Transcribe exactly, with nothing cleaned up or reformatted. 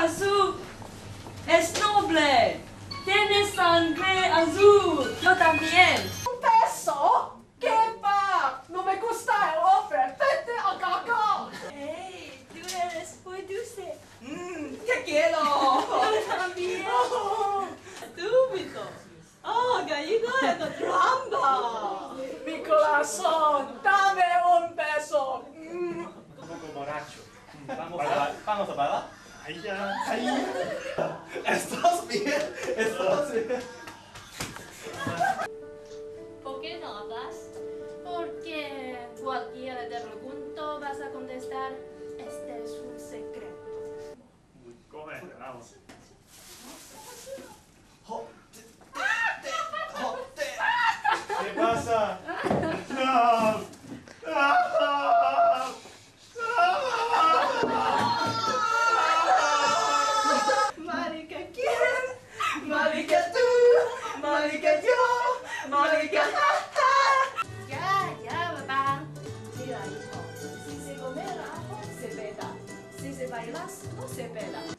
azul es noble. Tiene sangre azul. Yo también. ¿Un peso? ¿Qué va? No me gusta el hombre. Vete a cagar. Hey, tú eres muy dulce. Mmm, te quiero. Yo también. Estúpido. Oh, gallego de trampa. Mi corazón, dame un beso. Mm. Un poco borracho. Vamos a, vamos a parar. Ahí ya, ahí ya. ¿Estás bien? ¿Estás bien? ¿Por qué no hablas? Porque cualquiera te pregunto vas a contestar, este es un secreto. Come, vamos. ¿Qué pasa? No. Marica, ¿quién? Marica, tú. Marica, yo. Marica, Ya, ya, papá. mira, hijo. Si se come el ajo, se pela. Si se bailas, no se pela.